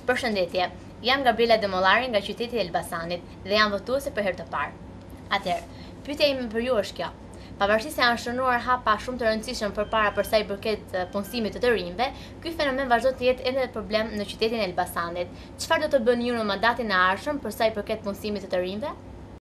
Përshëndetje, jam Gabriela Demollari nga qyteti i Elbasanit dhe jam votuese për herë të parë. Atëherë, pyetja ime për ju është kjo. Pavarësisht se janë shënuar hapa shumë të rëndësishëm përpara për sa i përket punësimit të rinjve, ky fenomen vazhdon të jetë edhe problem në qytetin e Elbasanit. Çfarë do të bëni ju në mandatin e ardhshëm për sa i përket punësimit të rinjve?